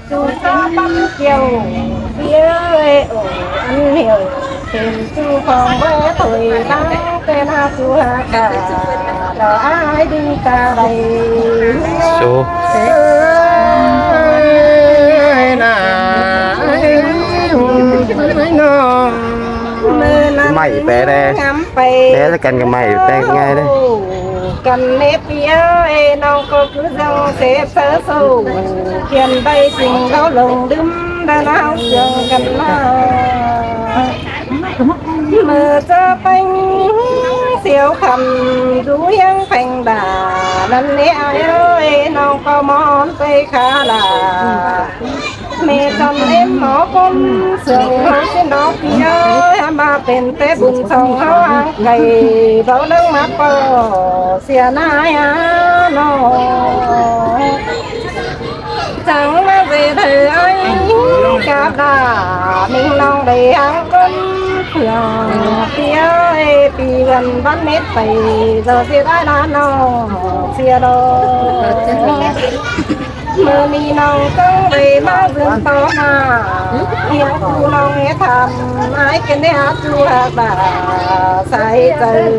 chú có bắt chiều phía ăn hiểu tìm chú phòng với tuổi tháng tên ha chú ha cả đó ai đi cả đây số mày bé đây bé là cần cái mày bé ngay đây cần nếp phía nó có cứ rong xếp sớ sâu tiền bay tình đau lòng đâm đã lao trường cần mơ cho bánh siêu khẩm rú yang phanh đà lần nè ơi nó có món cây khá là mẹ chồng em nó con sườn hông xin đó kia mà bên té bụng sông hao ăn cày bao nước mắt bò xìa nai nó chẳng mà về thời anh cả đà mình lòng đầy ăn con phường phía bị gần bắt mét phải giờ xìa đai lá nó xìa đó mơ mi nong căng về má dương to mà yêu cu nong nghe thầm ai cái này chú hà bà say từ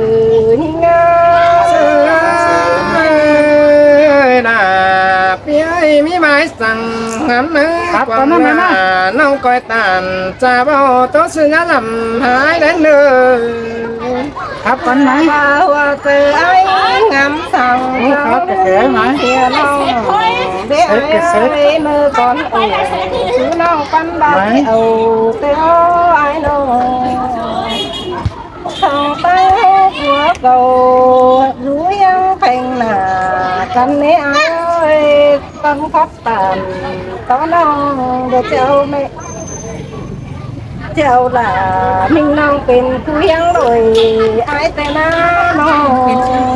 đà phía mi mai sang ngắm nắng quăng là nông coi tàn cha bao tốt sự nhá làm hái đến nơi hấp con này hoa từ ấy ngắm sang hấp cái khế này kia nong để ai mơ con ủ chú nong con ba ủ teo ai nong thằng tay của cầu rú yang thành là con nế ai ơi con khóc tàn có nong để treo mẹ treo là mình nongเป็นผู้ยังโดยaiแต่น้าน้อง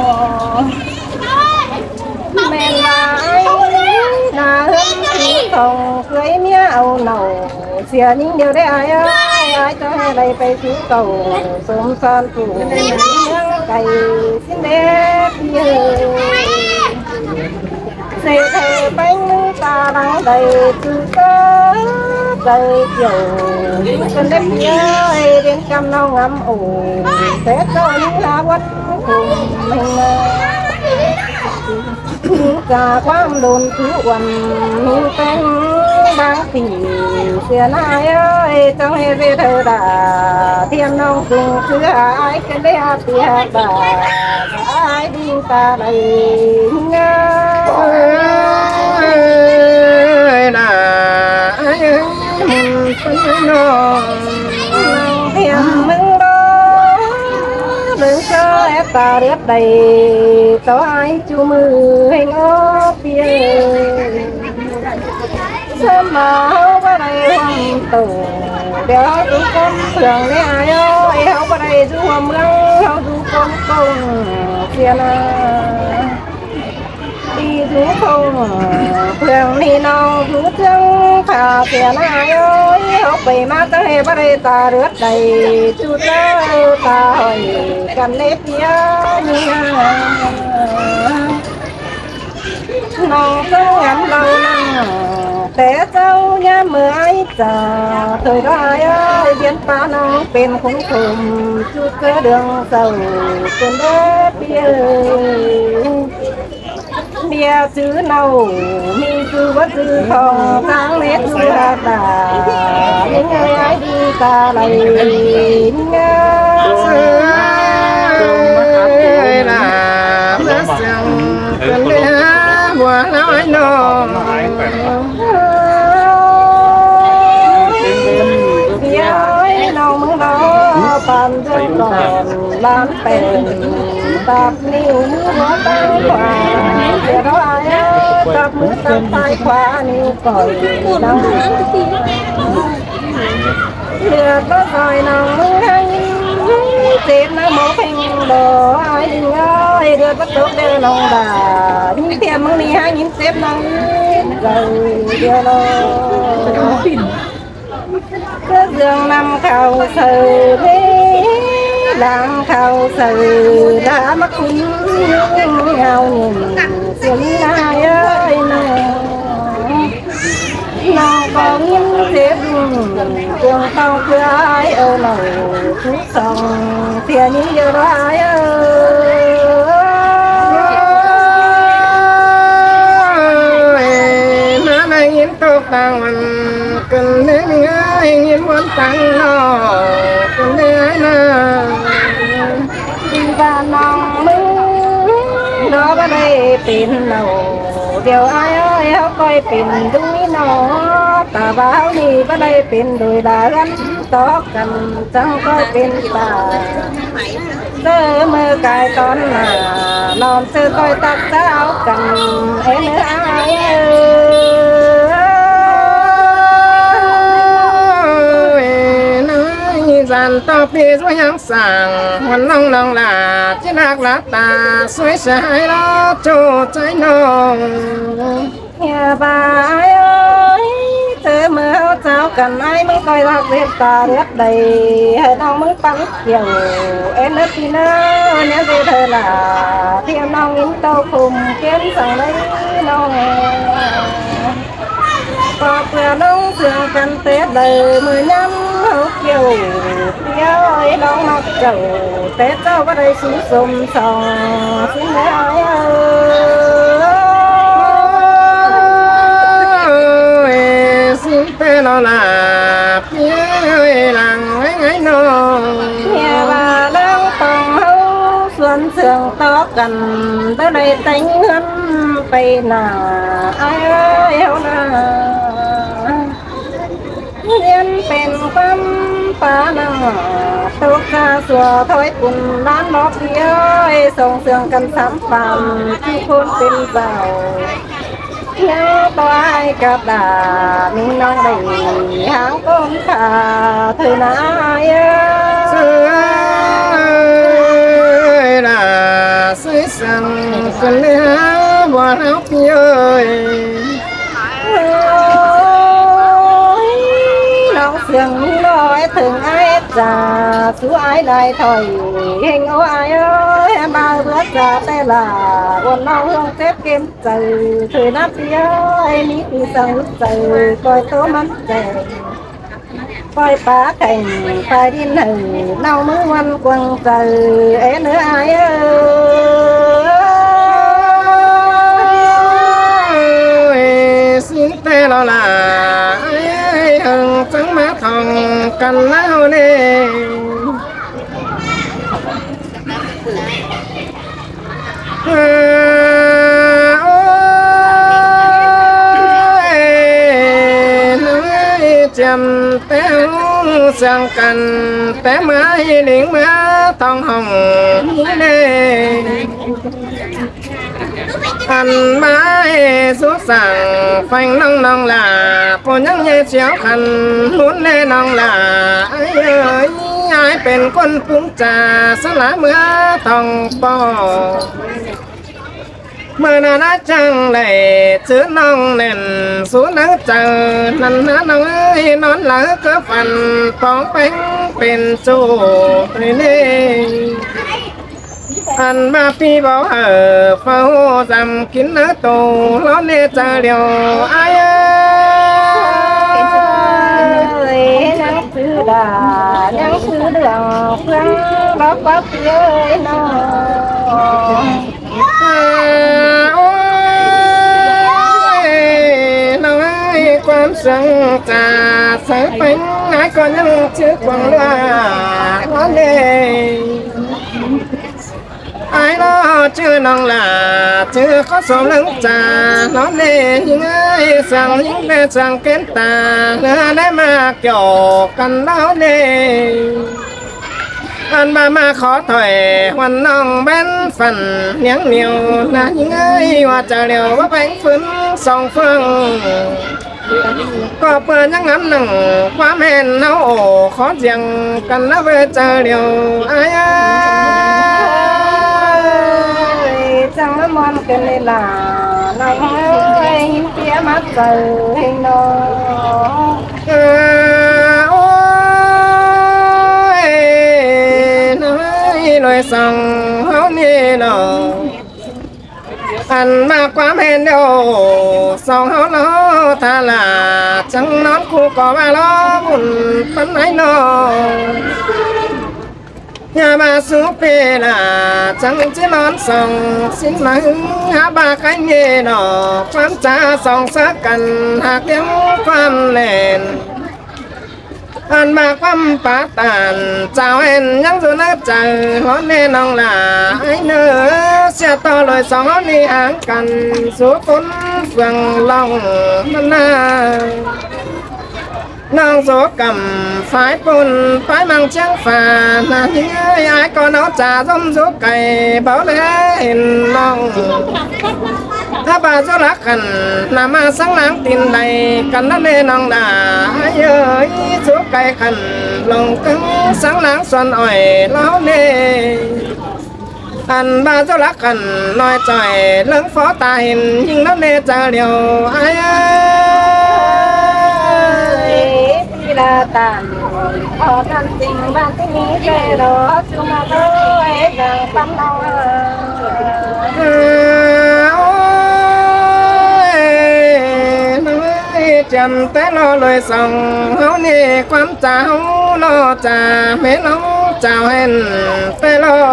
แม่ลายนาเฮิมที่ส่งเคยเมียเอาเหนาเสียนิ่งเดียวได้ai ơi ai choให้ได้ไปสู่เก่าสมสารผู้เลี้ยงไก่สิ้นเด็ดเยอะเสียเธอไปนึกตาดังđầy từ cơ đời chiều cần đẹp nhớ đến cam nâu ngắm ủ tết cho những lá quất cùng mình cả quang đồn cứ quần mình tên đang tỉ xưa nay ơi trong hệ về thơ đã thiên nông cùng cứ ai cái đấy thì bà ai đi ta đây thiền mừng đó đừng cho em ta rớt đầy tao ai chú mưa hình ốp bia sớm mà không có đây hoàng tử đéo chú con thường lấy ai ơi không có đây chú hoàng mương không chú con công thiền đi chú không thường đi nào chú chân thả tiền ai ơi học bề má tới hè bắt đây ta rớt đầy chú tớ ta hỏi cần nếp phía như nó có ngắm lâu năm té châu nhá mưa ai chờ thời đó ai ơi biến ta nó bên khung khùng chú cơ đường sầu con đế bia bia chữ nâu mình cứ bất cứ không tháng nét như là đà những người ai đi ta lại nghe là rất rằng cần đi qua nói nó bia ơi nâu mừng đó bàn dâu còn làm bền tập niu mưa tay khóa để đó ai tập mưa tay khóa niu còi đau lừa có rồi nào mưa hay chết nó mổ phanh đồ ai đi ơi đưa bắt tốt đưa lòng đà đi tìm mưa đi hai nhìn xếp lòng rồi đưa lo cứ giường nằm khảo sờ thế đang khao sự đã mất ngào nhìn xin ai ơi nàng có nghiên thế đường tàu cứ ai ở nào chút sông phía như giờ ai nó này nghiên tục tăng mình cần đến ngay nghiên muốn tăng nó cần đến ai nào và nàng mừng nó có đây tiền nào điều ai ơi họ coi tiền đúng nó ta bảo đi có đây tiền đôi đã gắn to cần chẳng coi tiền ta sơ mơ cài con là non sơ coi tắt áo cần em ai dàn to phía dưới nhang sàng hoàn long long là chiếc lạc lá tà suối trái đó trổ trái nồng nhà bà ai ơi thơ mơ sao cần ai mới coi lạc việt ta rất đầy hay đâu mới bắn kiểu em đất thì nó nhớ về thơ là thiên nong in tàu cùng kiếm rằng đấy nong có cửa đông sương cần tết đời mười năm hậu kiều phía ơi đông mặc chầu tết đâu có đây xuống sông sòng xin mấy ai ơi xin tê nó là phía ơi làng ấy ngay nó nhà bà đang phòng hậu xuân sương to cần tới đây tính hân bay nào ai ơi hậu nào liênเป็นความปานังตุกขาสัวถอยปุ่นร้านบอกเย้ยส่งเสียงกันสามฝั่งที่คนเป็นเบาเนื้อตัวไอ้กับดามีน้องได้หางก้มขาเธอหน้าเย้ยlà suối săng cần lấy áo bỏ áo ơi tiếng nói thường ai già chú ai lại thổi hình ô ai ơi ba bữa già tay là quần áo hương xếp kim từ thời nát phía ơi ní từ sông lúc từ coi tố mắt trời coi phá cảnh phải đi nở nâu mới ngoan quăng từ ấy nữa ai ơi xin tê lo là hừng trắng má thòng cần áo nè chầm téo sang cần té mái điện má thòng hồng nè ăn mãi số sàng phanh nong nong là cô nhắc nhẹ chéo khăn muốn lên nong là ai ơi aiเป็นคนปรุงจ่าสละเมื่อทองปอเมื่อนาจังเลยซื้อน้องเน่นสูนักเจอนันน้องเอ้ยนอนหลังก็ฝันปองเป็นจูนี่ăn ba phi bảo ở phao dầm kín nở tổ nó nè chờ điều ai ơi nắng sư đà nắng sư đường phương bắc bắc ơi nó ôi quan sương trà sấy bánh ai còn những chiếc quần là nó nè ai đó chưa nong là chưa có số lưng trà nó nè những ai sang những đê sang kết tà nữa đấy mà kiểu cần đó nè ăn ba mà khó thổi hoàn nong bên phần nhắn nhiều là những ai hòa trà liều bắp bánh phấn song phương có bữa nhắn ngắm nằng quá men nấu ổ khó riêng cần nó về trà liều ai chẳng nó mòn cái này là nóng ơi nhìn phía mắt giờ hình nó ôi nói lời sòng háo nê nó อันมาความเห็นเดียวสองเขาล้อทาลาจังนอนคู่ก่อมาล้อบุญปันไหนนออย่ามาสู้เปล่าจังจะนอนส่องสิ้นมาหึงหาบาใครเย่หนอความจ้าส่องสักกันหากยังความเล่นอันมาความปาตานเจ้าเอ็นยังอยู่ในใจร้อนแน่นองล่ะไอ้เนื้อเสียต่อเลยสองนี่ห่างกันสู้คนเฟื่องลองมันนาน้องโสกำฝ่ายปุ่นฝ่ายมังเชียงฝ่านาเฮียไอ้ก็น้องจ่าส้มสุกไก่เบาเลยเห็นน้องถ้าบาสุรักขันนามาสังนางตินใดกันนั่นเองน้องด่าเย้ยสุกไก่ขันลงกังสังนางส่วนอ่อยเล้าเน่อันบาสุรักขันน้อยจ่อยเลื่องฟ้อตาเห็นยิ่งนั่นเน่เจอเดียวไอ้ลาตันพอทันจริงบ้านที่นี้เจรอจุมาด้วยดังปั๊มนองจำแต่รอเลยส่องเฮานี่ความเจ้ารอจ่าแม่น้องเจ้าเห็นแต่รอ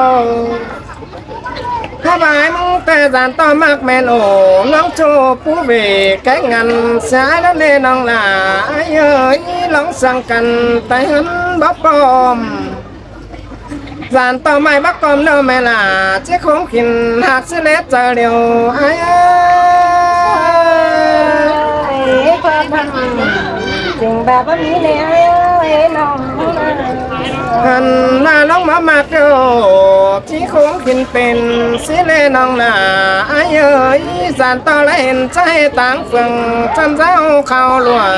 ถ้าบายมึงแต่จานต่อมากแม่นโอ้น้องโชผู้เวแก่งันสายนั่นเล่น้องหล่าเอ้ยลองสั่งกันแต่หันบ๊อบปอมจานต่อไม่บักกอมเด้อแม่ล่ะเจ้าคงกินหักสิเล็ดเจอเดียวไอ้ความทำจริงแบบนี้เลยไอ้น้องหันหน้าน้องมามากเดียวที่คงกินเป็นสิเลน้องหล่าไอ้เอ้ยจานต่อและเห็นใจต่างเฟืองจำเจ้าเข้าลัว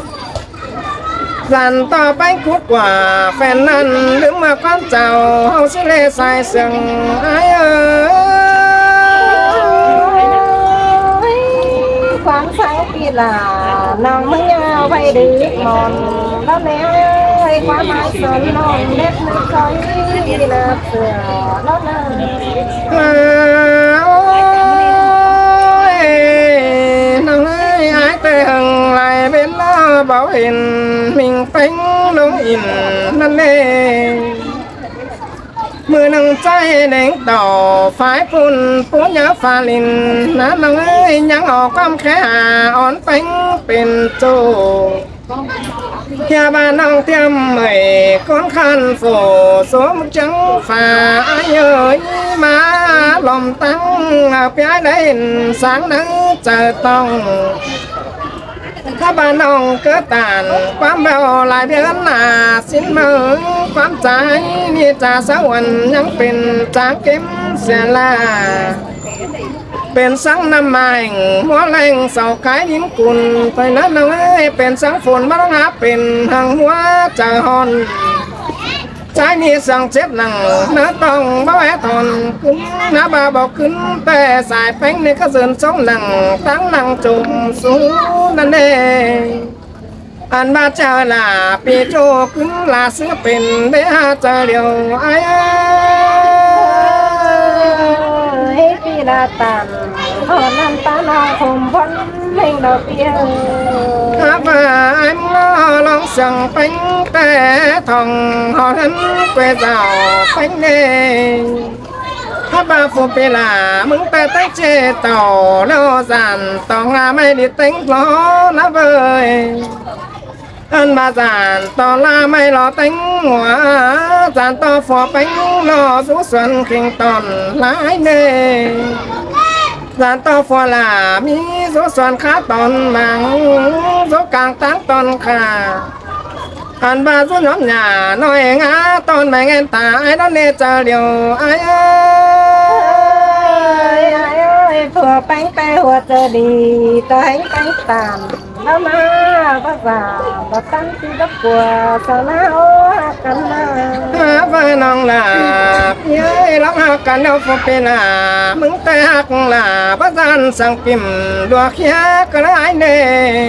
สันต่อไปคุดกว่าแฟนนั้นลืมมาความเจ้าเฮาสิเลใส่เสียงไอ้เอ้ยความสังปีลาน้องมึงยาวไปดื้อมอนแล้วแม่ความหมายสนน้องเล็กไม่ค่อยน่าเสือแล้วนะน้องไอ้แต่หังไหลเป็นล้อเบาเห็นมิงเป็งลงอินนั่นเองมือหนึ่งใจแดงต่อฝ่ายปุ่นปูยาฟาลินนะน้องเอ้ยยังออกความแค่อ่อนเป็งเป็นโจยาบาน้องเทียมเอ่ยคนขันโฟสมจังฝ่าเย้ยมาลมตั้งเปียได้สังนั้นเจอต้องถ้าบ้านน้องเกิดตานความเบาหลายเดือนหนาสิ้นมือความใจนี่จะสวรรค์ยังเป็นจากเก็มเสียลาเป็นสังน้ำไม้หัวแรงเสาขายยิ้มกุลไปนั้นน้องเอ้ยเป็นสังฝนมาหาเป็นหางหัวใจหอนใจนี่สั่งเจ็บหนังน้าต้องบ่แหวทนขึ้นน้าบ่าบอกขึ้นแต่สายแป้งนี่ก็เสื่อมสองหนังตั้งหนังจุ่มสูงนั่นเองอันบาเจอลาปีโจขึ้นลาเสือเป็นได้หาเจอเดียวไอ้ปีลาตันพอน้ำตาน้องคมพ้นเล่งดอกเบี้ยถ้าว่าไอ้มอลองสั่งเป็นแต่ทองหอนั้นเกวเจ้าเป็นเน่ถ้าบาฟูเปล่ามึงแต่ตั้งเจต่อแล้วสันต้องงาไม่ได้ตั้งล้อนะเบยอันบาจานต่อลาไม่รอตั้งหัวจานต่อฟอเป็นรอสุส่วนเข่งตอนหลายเน่จานต่อฟอลามีสุส่วนขาตอนมังสุกลางตั้งตอนขาอันบาสุน้องหน้าน้อยงาตอนไม่เงินตายแล้วเนเจอเดียวไอ้ผัวแป้งแต่หัวเจอดีตัวให้แป้งตามแล้วมาภาษาบัตั้งที่ดับกลัวสาวน้าโอ้กันมาว่าน้องลาเย้ยร้องหักกันแล้วฟเปล่ามึงแต่หักลาพระจันสั่งปิ่มดวงเขียกระไรเน่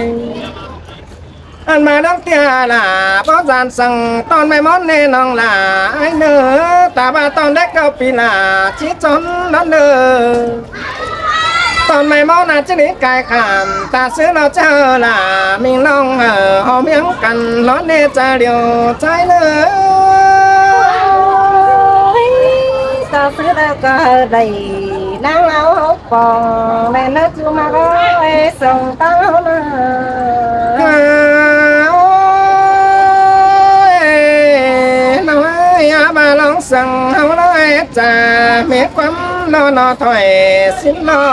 อันมาดังเตียลาเพราะจานสั่งตอนไม่มอนเน่น้องลาไอ้เนื้อตาบาตอนเด็กเก้าปีลาชี้จนนั่นเนื้อตอนไม่มองหน้าจะหนีกายขามตาซื้อเราเจอล่ะมีน้องหอมยังกันร้อนเนใจเดียวใจเลยตาซื้อแล้วก็ได้นางเอาปองแม่นึกจูมาก็ไอ้ส่งเต้านะน้อยมาลองสั่งเฮาน้อยจ่ามีความนอถอยสิ้นนอ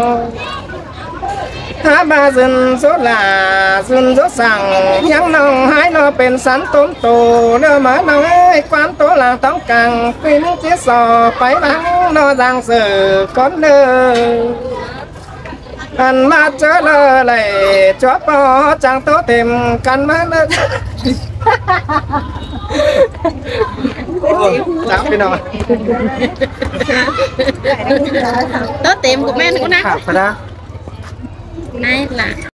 หาบาซึนสุลาซึนสุสั่งยังน้องหายนอเป็นสันต้นโตเนื้อมาน้อยความตัวหลังต้องกังปีนี้ที่สอไปบังนอดังสื่อก้อนเนื้ออันมาเจอเลยจวบปอจังโตเต็มกันมาเนื้อจับไปหน่อย tớ tìm của men của nó Khảo phải đó này là